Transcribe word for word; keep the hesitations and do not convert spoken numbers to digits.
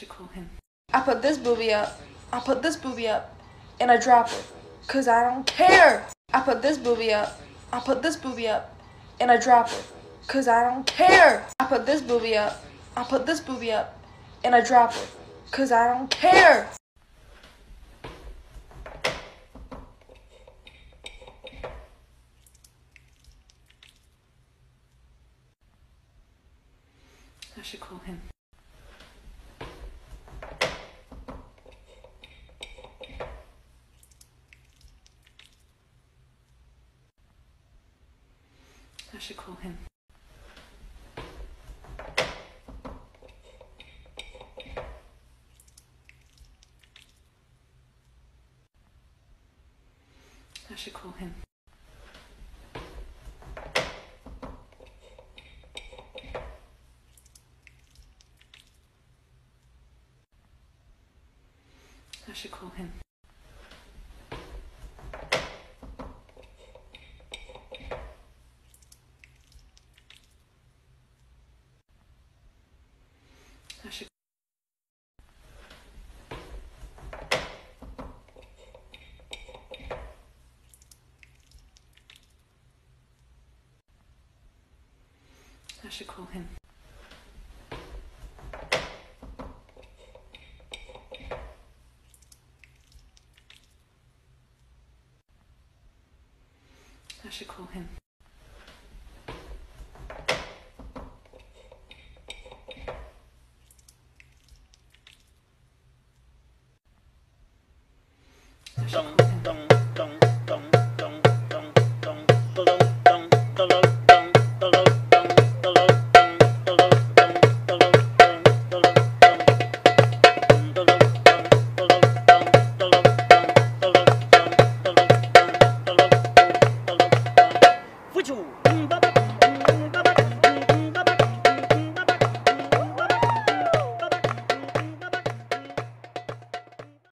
should call him. I put this booby up. I put this booby up. And I drop it. Cause I don't care. I put this booby up. I put this booby up. And I drop it. Cause I don't care. I put this booby up. I put this booby up. And I drop it. Cause I don't care. I should call him. I should call him. I should call him. I should call him. I should. I should call him. I should call him.